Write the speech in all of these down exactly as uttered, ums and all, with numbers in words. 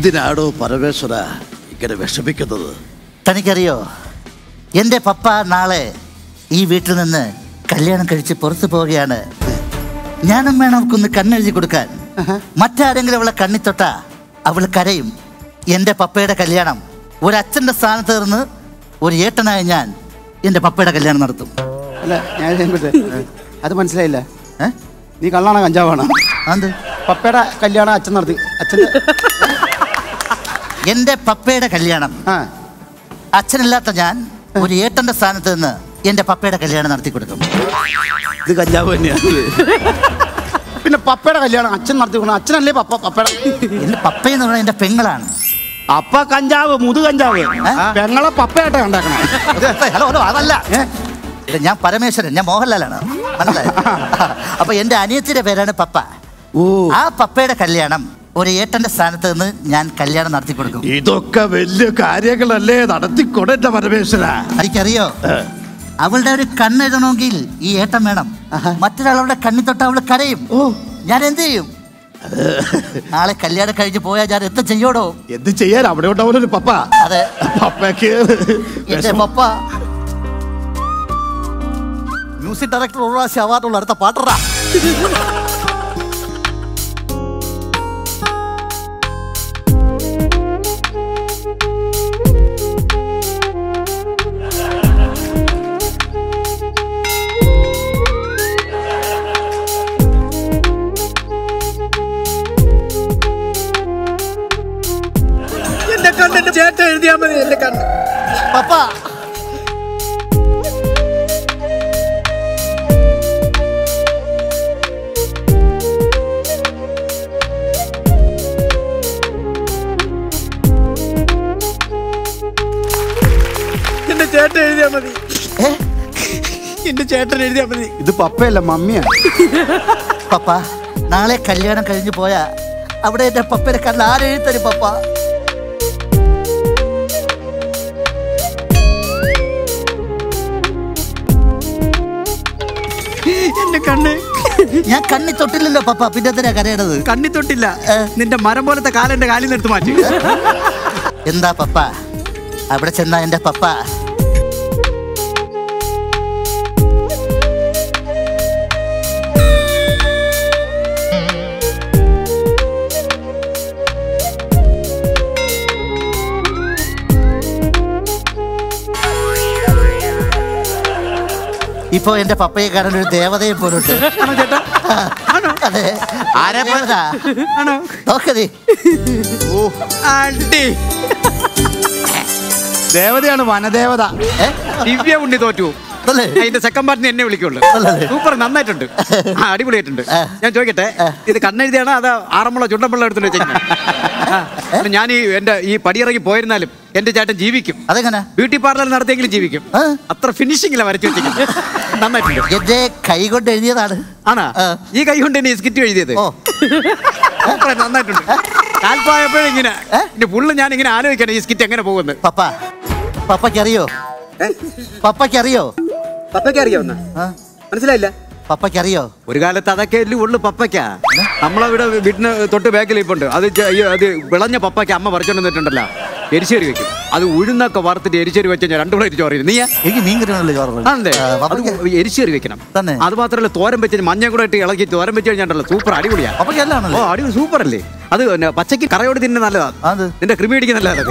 എന്തിനാണോ പരമേശ്വര ഇങ്ങനെ വിഷമിക്കുന്നത്? തനിക്കറിയോ, എൻ്റെ പപ്പ നാളെ ഈ വീട്ടിൽ നിന്ന് കല്യാണം കഴിച്ച് പുറത്തു പോവുകയാണ്. ഞാനും വേണം അവൾക്കൊന്ന് കണ്ണെഴുതി കൊടുക്കാൻ. മറ്റാരെങ്കിലും അവളെ കണ്ണിത്തൊട്ട അവൾ കരയും. എൻ്റെ പപ്പയുടെ കല്യാണം ഒരച്ഛൻ്റെ സ്ഥാനത്ത് നിന്ന് ഒരു ഏട്ടനായ ഞാൻ എൻ്റെ പപ്പയുടെ കല്യാണം നടത്തും. അല്ല, ഞാൻ അത് മനസ്സിലായില്ല. നീ കള്ളാണോ കഞ്ചാവാണോ? അത് പപ്പയുടെ കല്യാണം അച്ഛൻ നടത്തി. അച്ഛൻ്റെ എൻ്റെ പപ്പയുടെ കല്യാണം അച്ഛനില്ലാത്ത ഞാൻ ഒരു ഏട്ടൻ്റെ സ്ഥാനത്ത് നിന്ന് എൻ്റെ പപ്പയുടെ കല്യാണം നടത്തി കൊടുക്കും. ഇത് കഞ്ചാവ് തന്നെയാണ്. പിന്നെ പപ്പയുടെ കല്യാണം അച്ഛൻ നടത്തി കൊടുക്കണം. അച്ഛനല്ലേ പപ്പ? പപ്പയുടെ എൻ്റെ പപ്പയെന്ന് പറഞ്ഞാൽ എൻ്റെ പെങ്ങളാണ്. അപ്പ കഞ്ചാവ്, മുതു കഞ്ചാവ്. പെങ്ങളെ പപ്പയായിട്ടാ ഉണ്ടാക്കണം. ഹലോ ഹലോ അതല്ല, ഞാൻ പരമേശ്വരൻ, ഞാൻ മോഹൻലാലാണ്. മനസ്സിലായോ? അപ്പൊ എൻ്റെ അനിയത്തിയുടെ പേരാണ് പപ്പ. ആ പപ്പയുടെ കല്യാണം ഒരു ഏട്ടന്റെ സ്ഥാനത്ത് നിന്ന് ഞാൻ കല്യാണം നടത്തി കൊടുക്കും. ഇതൊക്കെ വലിയ കാര്യങ്ങളല്ലേ നടത്തിക്കൊടേണ്ട പരമേശ്വര. എനിക്കറിയോ, അവളുടെ ഒരു കണ്ണെഴുതണമെങ്കിൽ ഈ ഏട്ടൻ വേണം. മറ്റൊരാളുടെ കണ്ണി തൊട്ട് അവള് കരയും. ഞാൻ എന്ത് ചെയ്യും? നാളെ കല്യാണം കഴിഞ്ഞ് പോയാൽ ഞാൻ എന്ത് ചെയ്യോടോ? എന്ത് ചെയ്യാൻ? അവിടെ ഉണ്ടാവുന്നൊരു പപ്പ. അതെ, പപ്പയ്ക്ക് എന്റെ പപ്പ മ്യൂസിക് ഡയറക്ടർ ഒരു പ്രാവശ്യം അവാർഡുള്ള അടുത്ത പാട്ടറാ. ചേട്ടൻ എഴുതിയാ മതി എന്റെ കണ്ണ്. പപ്പ എന്റെ ചേട്ടൻ എഴുതിയാ മതി. എന്റെ ചേട്ടൻ എഴുതിയാ മതി. ഇത് പപ്പയല്ല, മമ്മിയാ. പപ്പ നാളെ കല്യാണം കഴിഞ്ഞു പോയാ അവിടെ എന്റെ പപ്പയുടെ കണ്ണ് ആരെഴുതി തരും? പപ്പ എന്റെ കണ്ണ്. ഞാൻ കണ്ണി തൊട്ടില്ലല്ലോ പപ്പ, പിന്നെ എന്തിനാ കരയണത്? കണ്ണി തൊട്ടില്ല, നിന്റെ മരം പോലത്തെ കാലെന്റെ കാലിൽ നിന്ന് എടുത്ത് മാറ്റി. എന്താ പപ്പ അവിടെ ചെന്നാ എന്റെ പപ്പ ഇപ്പൊ എന്റെ പപ്പയെ കാണാൻ ഒരു ദേവതയെ പോലുണ്ട്. അതെ, നോക്കതേ. ദേവതയാണ്, വനദേവത. ദിവ്യ ഉണ്ണി തോറ്റു. അതിന്റെ സെക്കൻഡ് പാർട്ടിന് എന്നെ വിളിക്കുള്ളൂ. സൂപ്പർ, നന്നായിട്ടുണ്ട്, അടിപൊളിയായിട്ടുണ്ട്. ഞാൻ ചോദിക്കട്ടെ, ഇത് കണ്ണെഴുതിയാണോ അതോ ആറന്മുള ചുണ്ടമ്പുള്ള എടുത്തിട്ട് വെച്ചേക്കുന്നത്? ഞാൻ ഈ എന്റെ ഈ പടിയിറങ്ങി പോയിരുന്നാലും എന്റെ ചേട്ടൻ ജീവിക്കും. അതെങ്ങനെ? ബ്യൂട്ടി പാർലർ നടത്തിയെങ്കിലും ജീവിക്കും. അത്ര ഫിനിഷിംഗിലാണ് വരച്ചു വെച്ചിരിക്കുന്നത്. നന്നായിട്ടുണ്ട്. എന്റെ കൈ കൊണ്ട് എഴുതിയതാണ്. ആണാ? ഈ കൈ കൊണ്ട് തന്നെ സ്കിറ്റ് എഴുതിയത്. നന്നായിട്ടുണ്ട്. കാൽപ്പായപ്പോഴും ഇങ്ങനെ എന്റെ പുള്ളി ഞാൻ ഇങ്ങനെ ആലോചിക്കണം ഈ സ്കിറ്റ് എങ്ങനെ പോകുന്നത്. പപ്പ പപ്പയ്ക്കറിയോ? പപ്പയ്ക്കറിയോ? പപ്പയ്ക്കറിയോ? മനസ്സിലായില്ല. പപ്പയ്ക്കറിയോ? ഒരു കാലത്ത് അതൊക്കെ അല്ലേ ഉള്ളു പപ്പയ്ക്കാ. നമ്മളവിടെ വീട്ടിന് തൊട്ട് ബാക്കിൽ ഇപ്പുണ്ട്. അത് അത് വിളഞ്ഞ പപ്പയ്ക്ക് അമ്മ പറിച്ചോണ്ട് വന്നിട്ടുണ്ടല്ലോ, എരിശ്ശേരി വെക്കും. അത് ഉഴുന്നൊക്കെ വറുത്തിട്ട് എരിശ്ശേരി വെച്ച് ഞാൻ രണ്ടു പ്ലേറ്റ് ചോറ്. നീ എനിക്ക് മീൻ കറിയാണല്ലോ ചോറ്. അതെ, എരിശ്ശേരി വെക്കണം. അത് മാത്രമല്ല തോരൻ വെച്ച് മഞ്ഞ കൂടെ ഇട്ട് ഇളക്കി തോരൻ വെച്ച് കഴിഞ്ഞാൽ സൂപ്പർ അടിപൊളിയാ. ഓ അടിപൊളി, സൂപ്പർ അല്ലേ? അത് പച്ചക്ക് കറയോട് തിന്നെ നല്ലതാണ്. നിന്റെ കൃമി അടിക്ക് നല്ലതാണ്.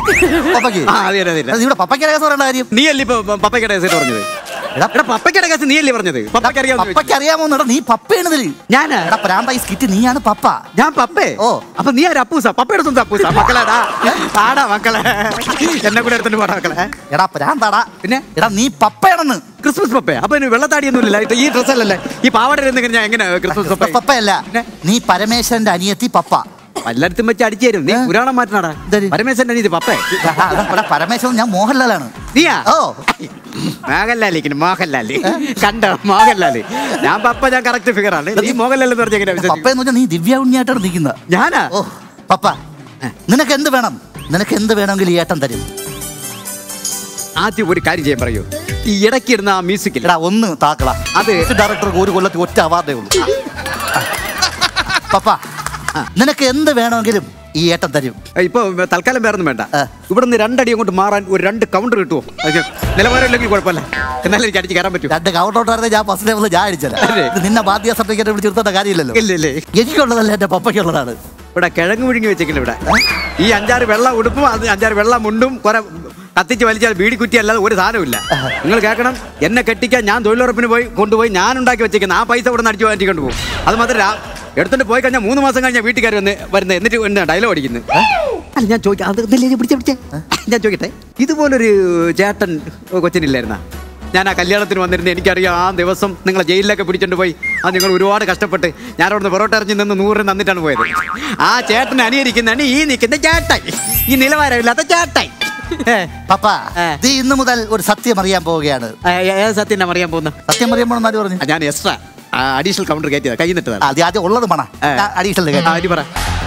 നീ അല്ലേ ഇപ്പൊ പപ്പയ്ക്കട കേസ് പറഞ്ഞത്? പപ്പയ്ക്കട കേസ് നീ അല്ലേ പറഞ്ഞത്? പപ്പയ്ക്കറിയാമോ? നീ പപ്പയാണതിൽ. ഞാനാ പ്രാന്തായി സ്കിറ്റ്, നീയാണ് പപ്പ. ഞാൻ പപ്പേ? ഓ, അപ്പൊ നീ ആര്? അപ്പൂസ? പപ്പയുടെ സ്വന്തം അപ്പൂസ? മക്കളെടാ ആടാ മക്കളെ, എന്നെ കൂടെ എടുത്തിട്ട് പോടാ മക്കളെ. എടാ പ്രാന്താടാ. പിന്നെ എടാ നീ പപ്പയാണെന്ന്. ക്രിസ്മസ് പപ്പ? അപ്പൊ വെള്ളത്താടിയൊന്നുമില്ല, ഈ ഡ്രസ് അല്ലല്ലേ, ഈ പാവട ഞാൻ എങ്ങനെ ക്രിസ്മസ് പപ്പ? പപ്പയല്ല, നീ പരമേശ്വരന്റെ അനിയത്തി പപ്പ. എല്ലായിടത്തും വെച്ച് അടിച്ചു തരും. നീ പുരാണം മാറ്റണടാ. പരമേശ്വരന്റെ അനിയത്തി പപ്പേ? പരമേശ്വരൻ ഞാൻ മോഹൻലാലാണ്. നീയാ? ഓ, മോഹൻലാലിരിക്കുന്നു. മോഹൻലാല് കണ്ടോ? മോഹൻലാല്. ഞാൻ പപ്പ, ഞാൻ കറക്റ്റ് ഫിഗർ ആണ്. നീ മോഹൻലാൽ എന്ന് പറഞ്ഞ പപ്പ എന്ന് പറഞ്ഞാൽ നീ ദിവ്യ ഉണ്ണിയായിട്ടാണ് നിൽക്കുന്നത്. ഞാനാ? ഓ പപ്പ, നിനക്ക് എന്ത് വേണം? നിനക്ക് എന്ത് വേണമെങ്കിലും ഈ ഏട്ടൻ തരും. ആദ്യം ഒരു കാര്യം ചെയ്യാൻ പറയൂ. ഈ ഇടയ്ക്കിരുന്ന ആ മ്യൂസിക്കിൽ ഒന്ന് താക്കള. അത് ഡയറക്ടർക്ക് ഒരു കൊല്ലത്തിൽ ഒറ്റ അവാർഡേ ഉള്ളൂ. പപ്പ, നിനക്ക് എന്ത് വേണമെങ്കിലും ഈ ഏട്ടൻ തരും. ഇപ്പൊ തൽക്കാലം വേറൊന്നും വേണ്ട. ഇവിടെ നിന്ന് രണ്ടടി അങ്ങോട്ട് മാറാൻ ഒരു രണ്ട് കൗണ്ടർ കിട്ടുമോ? നിലവാരം ഇല്ലെങ്കിൽ കുഴപ്പമില്ല, എന്നാലും എനിക്ക് അടിച്ച് കയറാൻ പറ്റും. രണ്ട് കൗണ്ടർ ഞാൻ ഫസ്റ്റ് ലെവലിൽ ഞാൻ അടിച്ചത്. നിന്നെ ബാധ്യത സർട്ടിഫിക്കറ്റ് വിളിച്ചിരുത്തേണ്ട കാര്യമില്ലല്ലോ. ഇല്ല ഇല്ലേ, എനിക്കുള്ളതല്ല എന്റെ പപ്പയ്ക്കുള്ളതാണ്. ഇവിടെ കിഴങ്ങ് വിഴുങ്ങി വെച്ചേക്കില്ല. ഇവിടെ ഈ അഞ്ചാറ് വെള്ള ഉടുപ്പും അത് അഞ്ചാറ് വെള്ള മുണ്ടും കുറെ കത്തിച്ച് വലിച്ചാൽ ബീഡി കുറ്റി അല്ലാതെ ഒരു സാധനമില്ല. നിങ്ങൾ കേൾക്കണം, എന്നെ കെട്ടിക്കാൻ ഞാൻ തൊഴിലുറപ്പിന് പോയി കൊണ്ടുപോയി ഞാൻ ഉണ്ടാക്കി വെച്ചേക്കുന്നത് ആ പൈസ ഇവിടെ നിന്ന് അടിച്ചു മാറ്റിക്കൊണ്ട് പോകും. അത് മാത്രം എടുത്തോണ്ട് പോയി കഴിഞ്ഞാൽ മൂന്ന് മാസം കഴിഞ്ഞാൽ വീട്ടുകാർ വന്ന് വരുന്നത്, എന്നിട്ട് എന്നെ ഡയലോഗ് അടിക്കുന്നത്. അല്ല ഞാൻ ചോദിക്കാം, അത് പിടിച്ചേ പിടിച്ചേ ഞാൻ ചോദിക്കട്ടെ, ഇതുപോലൊരു ചേട്ടൻ കൊച്ചിനില്ലായിരുന്ന? ഞാൻ ആ കല്യാണത്തിന് വന്നിരുന്നത് എനിക്കറിയാം. ആ ദിവസം നിങ്ങളെ ജയിലിലൊക്കെ പിടിച്ചോണ്ട് പോയി അത് നിങ്ങൾ ഒരുപാട് കഷ്ടപ്പെട്ട് ഞാൻ അവിടുന്ന് പൊറോട്ട ഇറങ്ങി നിന്ന് നൂറിന് തന്നിട്ടാണ് പോയത്. ആ ചേട്ടനെ അനുകരിക്കുന്നതാണ് ഈ നിൽക്കുന്ന ചേട്ടായി, ഈ നിലവാരമില്ലാത്ത ചേട്ടായി. പപ്പ ഇന്ന് മുതൽ ഒരു സത്യം അറിയാൻ പോവുകയാണ്. ഏത് സത്യം അറിയാൻ പോകുന്ന? സത്യം അറിയാൻ പോണെന്ന് പറഞ്ഞു. ഞാൻ എക്സ്ട്രാ അഡീഷണൽ കൗണ്ടർ കയറ്റിയത് കഴിഞ്ഞിട്ട് ആദ്യം ഉള്ളത് മണ അഡീഷണൽ പറ.